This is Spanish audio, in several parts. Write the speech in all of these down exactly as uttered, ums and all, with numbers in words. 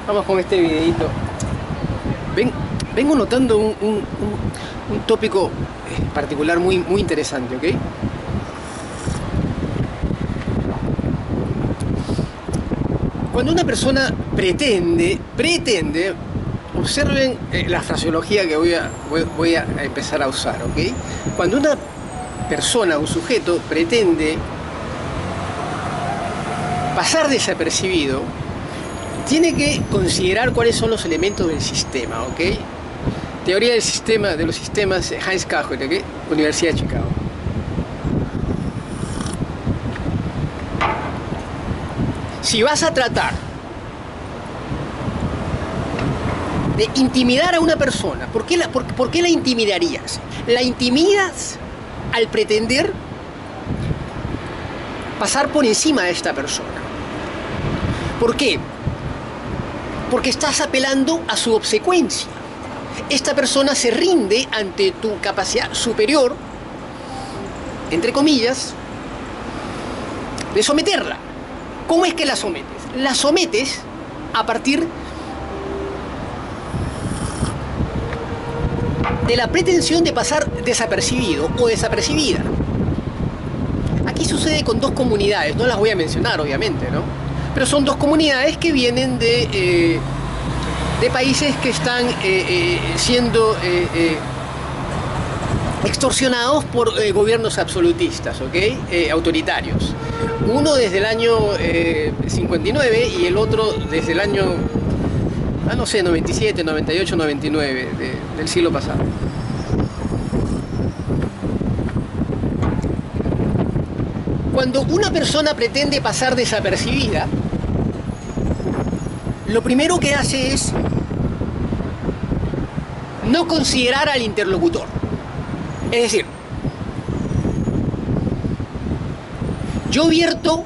Vamos con este videito. Ven, vengo notando un, un, un, un tópico particular muy, muy interesante, ¿ok? Cuando una persona pretende, pretende, observen eh, la fraseología que voy a, voy, voy a empezar a usar, ¿ok? Cuando una persona, un sujeto, pretende pasar desapercibido, tiene que considerar cuáles son los elementos del sistema, ¿ok? Teoría del sistema, de los sistemas, Hans Cajoy, ¿ok? Universidad de Chicago. Si vas a tratar de intimidar a una persona, ¿por qué la, por, por qué la intimidarías? La intimidas al pretender pasar por encima de esta persona. ¿Por qué? Porque estás apelando a su obsecuencia. Esta persona se rinde ante tu capacidad superior, entre comillas, de someterla. ¿Cómo es que la sometes? La sometes a partir de la pretensión de pasar desapercibido o desapercibida. Aquí sucede con dos comunidades, no las voy a mencionar obviamente, ¿no? Pero son dos comunidades que vienen de, eh, de países que están eh, eh, siendo eh, eh, extorsionados por eh, gobiernos absolutistas, ¿ok? Eh, autoritarios. Uno desde el año eh, cincuenta y nueve y el otro desde el año, ah, no sé, noventa y siete, noventa y ocho, noventa y nueve de, del siglo pasado. Cuando una persona pretende pasar desapercibida, lo primero que hace es no considerar al interlocutor. Es decir, yo vierto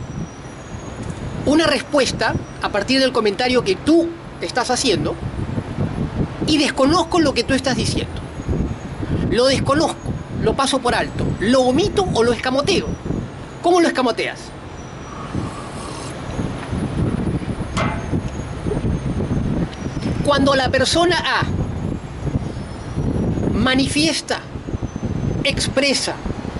una respuesta a partir del comentario que tú estás haciendo y desconozco lo que tú estás diciendo. Lo desconozco, lo paso por alto, lo omito o lo escamoteo. ¿Cómo lo escamoteas? Cuando la persona A manifiesta, expresa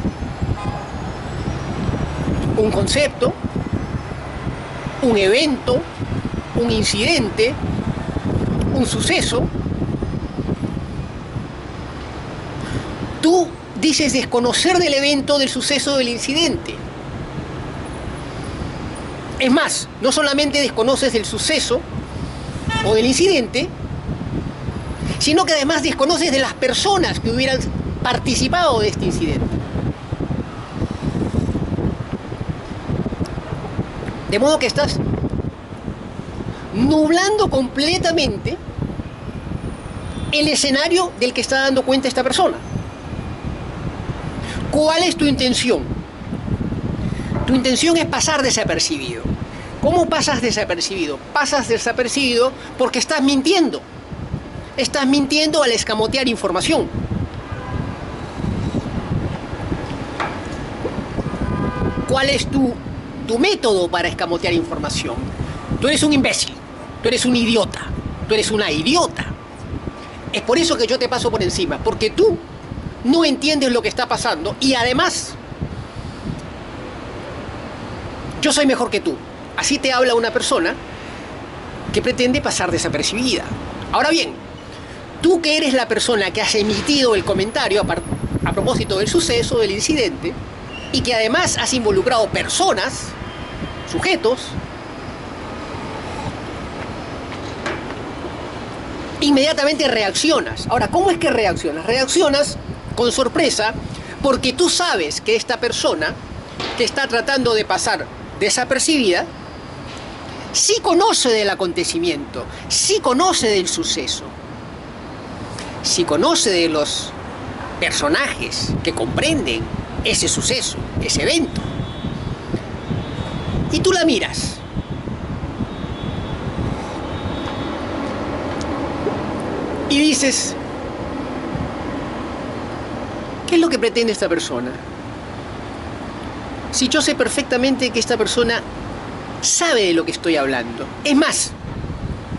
un concepto, un evento, un incidente, un suceso, tú dices desconocer del evento, del suceso, del incidente. Es más, no solamente desconoces del suceso o del incidente, sino que además desconoces de las personas que hubieran participado de este incidente. De modo que estás nublando completamente el escenario del que está dando cuenta esta persona. ¿Cuál es tu intención? Tu intención es pasar desapercibido. ¿Cómo pasas desapercibido? Pasas desapercibido porque estás mintiendo. Estás mintiendo al escamotear información. ¿Cuál es tu, tu método para escamotear información? Tú eres un imbécil, tú eres un idiota, tú eres una idiota. Es por eso que yo te paso por encima, porque tú no entiendes lo que está pasando y además yo soy mejor que tú. Así te habla una persona que pretende pasar desapercibida. Ahora bien, tú que eres la persona que has emitido el comentario a, a propósito del suceso, del incidente, y que además has involucrado personas, sujetos, inmediatamente reaccionas. Ahora, ¿cómo es que reaccionas? Reaccionas con sorpresa porque tú sabes que esta persona que está tratando de pasar desapercibida sí conoce del acontecimiento, sí conoce del suceso, sí conoce de los personajes que comprenden ese suceso, ese evento. Y tú la miras. Y dices, ¿qué es lo que pretende esta persona? Si yo sé perfectamente que esta persona sabe de lo que estoy hablando. Es más,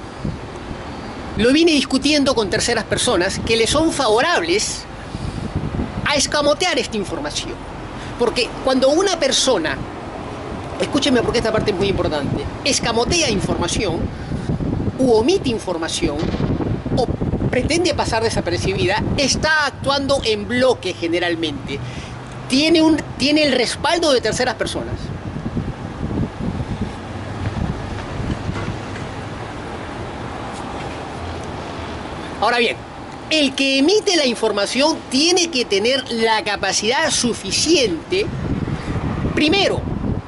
lo viene discutiendo con terceras personas que le son favorables a escamotear esta información. Porque cuando una persona, escúcheme porque esta parte es muy importante, escamotea información u omite información o pretende pasar desapercibida, está actuando en bloque generalmente. Tiene, un, tiene el respaldo de terceras personas. Ahora bien, el que emite la información tiene que tener la capacidad suficiente, primero,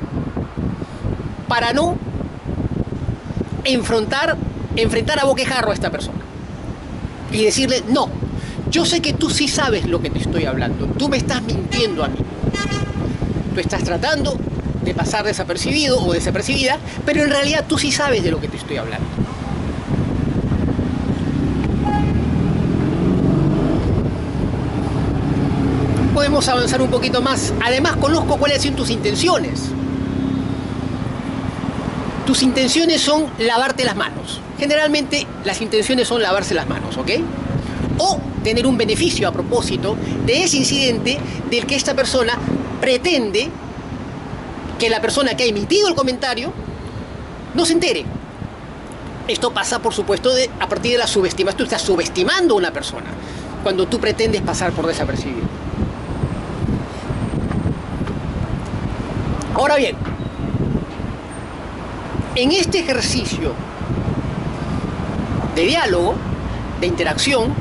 para no enfrentar, enfrentar a boquejarro a esta persona y decirle, no, yo sé que tú sí sabes lo que te estoy hablando, tú me estás mintiendo a mí, tú estás tratando de pasar desapercibido o desapercibida, pero en realidad tú sí sabes de lo que te estoy hablando. Podemos avanzar un poquito más. Además, conozco cuáles son tus intenciones. Tus intenciones son lavarte las manos. Generalmente las intenciones son lavarse las manos, ¿ok? O tener un beneficio a propósito de ese incidente del que esta persona pretende que la persona que ha emitido el comentario no se entere. Esto pasa, por supuesto, de, a partir de la subestimación. Tú estás subestimando a una persona cuando tú pretendes pasar por desapercibido. Ahora bien, en este ejercicio de diálogo, de interacción,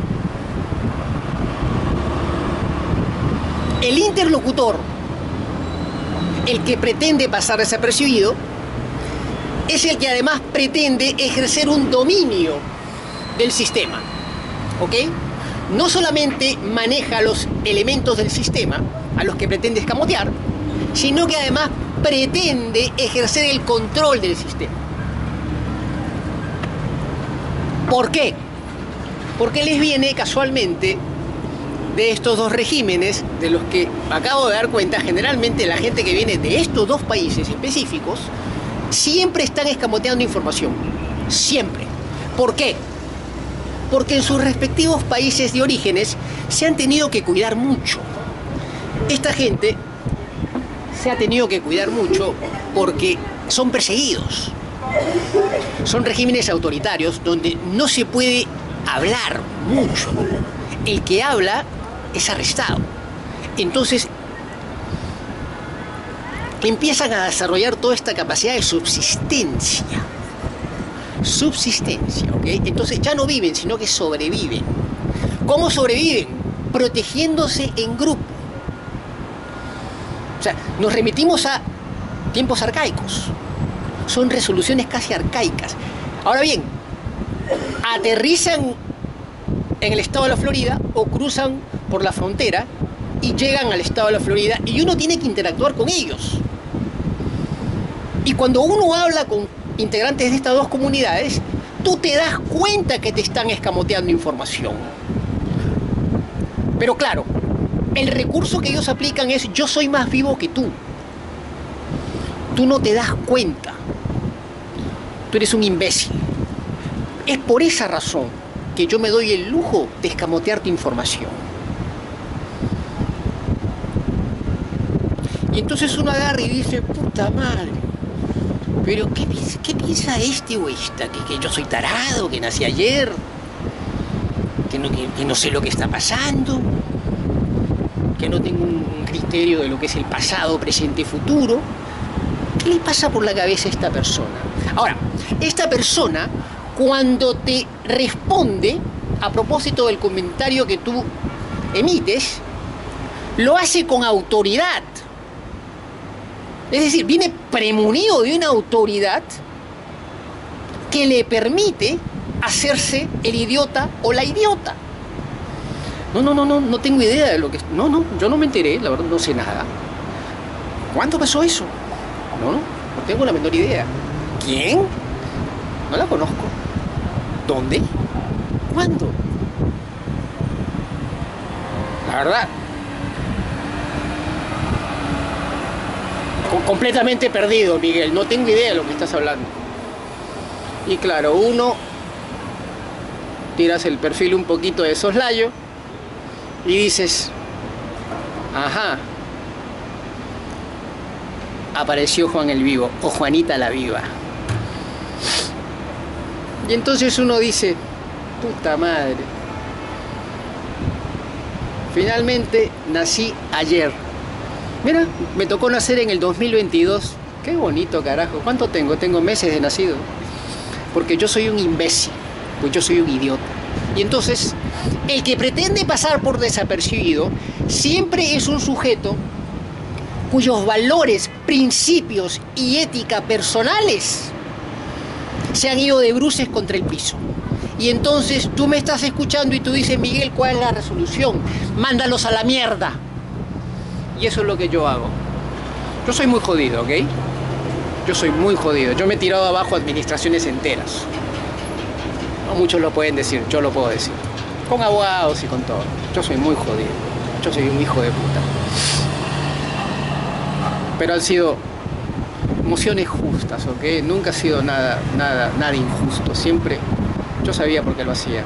el interlocutor, el que pretende pasar desapercibido, es el que además pretende ejercer un dominio del sistema, ¿ok? No solamente maneja los elementos del sistema a los que pretende escamotear, sino que además pretende ejercer el control del sistema. ¿Por qué? Porque les viene casualmente de estos dos regímenes de los que acabo de dar cuenta. Generalmente la gente que viene de estos dos países específicos siempre están escamoteando información. Siempre. ¿Por qué? Porque en sus respectivos países de orígenes se han tenido que cuidar mucho. Esta gente se ha tenido que cuidar mucho porque son perseguidos. Son regímenes autoritarios donde no se puede hablar mucho. El que habla es arrestado. Entonces empiezan a desarrollar toda esta capacidad de subsistencia. Subsistencia, ¿ok? Entonces ya no viven, sino que sobreviven. ¿Cómo sobreviven? Protegiéndose en grupo. O sea, nos remitimos a tiempos arcaicos. Son resoluciones casi arcaicas. Ahora bien, aterrizan en el estado de la Florida o cruzan por la frontera y llegan al estado de la Florida y uno tiene que interactuar con ellos. Y cuando uno habla con integrantes de estas dos comunidades, tú te das cuenta que te están escamoteando información. Pero claro, el recurso que ellos aplican es: yo soy más vivo que tú. Tú no te das cuenta. Tú eres un imbécil. Es por esa razón que yo me doy el lujo de escamotear tu información. Y entonces uno agarra y dice: puta madre, pero ¿qué, qué piensa este o esta? ¿Que, que yo soy tarado, que nací ayer, que no, que, que no sé lo que está pasando, que no tengo un criterio de lo que es el pasado, presente y futuro? ¿Qué le pasa por la cabeza a esta persona? Ahora, esta persona, cuando te responde a propósito del comentario que tú emites, lo hace con autoridad. Es decir, viene premunido de una autoridad que le permite hacerse el idiota o la idiota. No, no, no, no, no tengo idea de lo que... No, no, yo no me enteré, la verdad no sé nada. ¿Cuándo pasó eso? No, no, no tengo la menor idea. ¿Quién? No la conozco. ¿Dónde? ¿Cuándo? La verdad, completamente perdido, Miguel. No tengo idea de lo que estás hablando. Y claro, uno tiras el perfil un poquito de soslayo y dices, ajá, apareció Juan el Vivo o Juanita la Viva. Y entonces uno dice, puta madre, finalmente nací ayer. Mira, me tocó nacer en el dos mil veintidós. Qué bonito, carajo. ¿Cuánto tengo? Tengo meses de nacido. Porque yo soy un imbécil, pues yo soy un idiota. Y entonces, el que pretende pasar por desapercibido siempre es un sujeto cuyos valores, principios y ética personales se han ido de bruces contra el piso. Y entonces tú me estás escuchando y tú dices, Miguel, ¿cuál es la resolución? Mándalos a la mierda. Y eso es lo que yo hago. Yo soy muy jodido, ¿ok? Yo soy muy jodido. Yo me he tirado abajo administraciones enteras. No muchos lo pueden decir, yo lo puedo decir. Con abogados y con todo. Yo soy muy jodido. Yo soy un hijo de puta. Pero han sido emociones justas, ¿ok? Nunca ha sido nada, nada, nada injusto. Siempre yo sabía por qué lo hacía.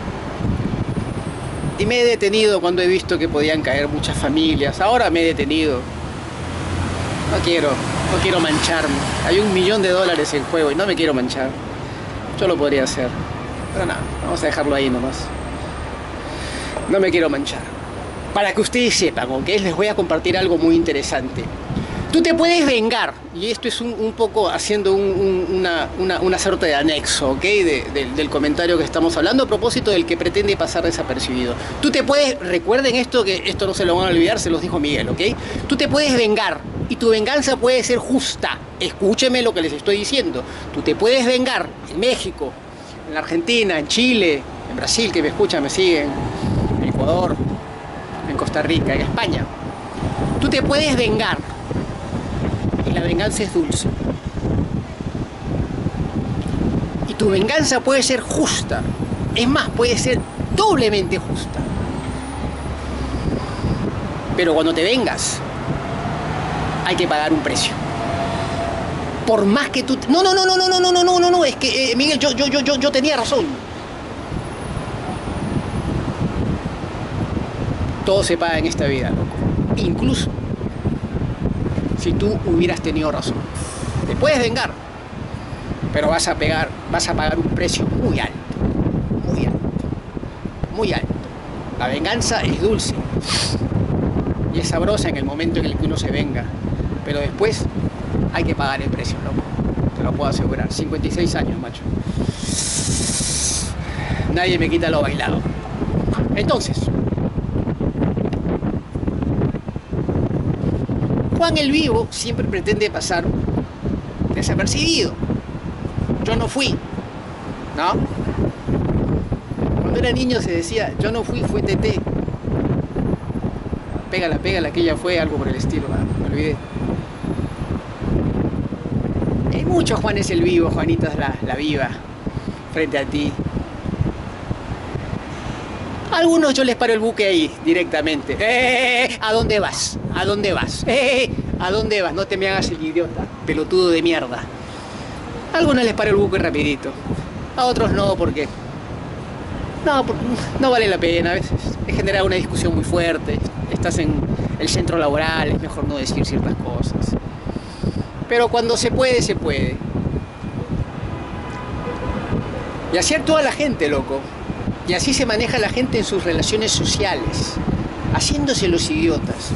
Y me he detenido cuando he visto que podían caer muchas familias. Ahora me he detenido. No quiero, no quiero mancharme. Hay un millón de dólares en juego y no me quiero manchar. Yo lo podría hacer. Pero nada, vamos a dejarlo ahí nomás. No me quiero manchar. Para que ustedes sepan, ¿ok? Les voy a compartir algo muy interesante. Tú te puedes vengar, y esto es un, un poco haciendo un, un, una, una, una suerte de anexo, ¿ok? De, de, del comentario que estamos hablando a propósito del que pretende pasar desapercibido. Tú te puedes, recuerden esto, que esto no se lo van a olvidar, se los dijo Miguel, ¿ok? Tú te puedes vengar, y tu venganza puede ser justa. Escúcheme lo que les estoy diciendo. Tú te puedes vengar en México, en la Argentina, en Chile, en Brasil, que me escuchan, me siguen, en Ecuador, en Costa Rica, en España. Tú te puedes vengar. Y la venganza es dulce. Y tu venganza puede ser justa. Es más, puede ser doblemente justa. Pero cuando te vengas, hay que pagar un precio. Por más que tú... No, no, no, no, no, no, no, no, no, no, no. Es que, eh, Miguel, yo, yo, yo, yo, yo tenía razón. Todo se paga en esta vida, loco. Incluso si tú hubieras tenido razón. Te puedes vengar, pero vas a pegar, vas a pagar un precio muy alto, muy alto, muy alto. La venganza es dulce y es sabrosa en el momento en el que uno se venga, pero después hay que pagar el precio, loco. Te lo puedo asegurar. cincuenta y seis años, macho. Nadie me quita lo bailado. Entonces, Juan el Vivo siempre pretende pasar desapercibido. Yo no fui, ¿no? Cuando era niño se decía, yo no fui, fue Tete. Pégala, pégala, que ella fue, algo por el estilo, ¿no? Me olvidé. Hay muchos Juanes el Vivo, Juanitas la, la Viva, frente a ti. A algunos yo les paro el buque ahí, directamente. ¡Eh! ¿A dónde vas? ¿A dónde vas? ¡Eh! ¿A dónde vas? No te me hagas el idiota, pelotudo de mierda. A algunos les paro el buque rapidito. A otros no, porque... No, no vale la pena. A veces es generar una discusión muy fuerte. Estás en el centro laboral, es mejor no decir ciertas cosas. Pero cuando se puede, se puede. Y así actúa la gente, loco. Y así se maneja la gente en sus relaciones sociales, haciéndose los idiotas.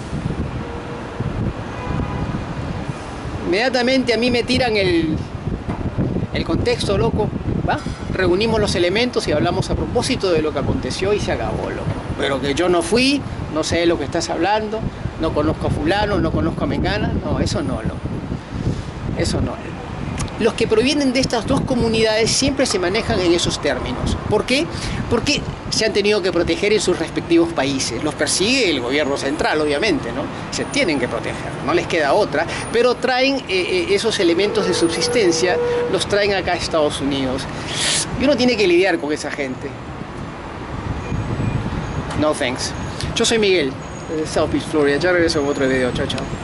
Inmediatamente a mí me tiran el, el contexto, loco, ¿va? Reunimos los elementos y hablamos a propósito de lo que aconteció y se acabó, loco. Pero que yo no fui, no sé de lo que estás hablando, no conozco a fulano, no conozco a mengana, no, eso no, loco. Eso no. Los que provienen de estas dos comunidades siempre se manejan en esos términos. ¿Por qué? Porque se han tenido que proteger en sus respectivos países. Los persigue el gobierno central, obviamente, ¿no? Se tienen que proteger, no les queda otra, pero traen eh, eh, esos elementos de subsistencia, los traen acá a Estados Unidos. Y uno tiene que lidiar con esa gente. No thanks. Yo soy Miguel, de South Beach, Florida. Ya regreso en otro video. Chao, chao.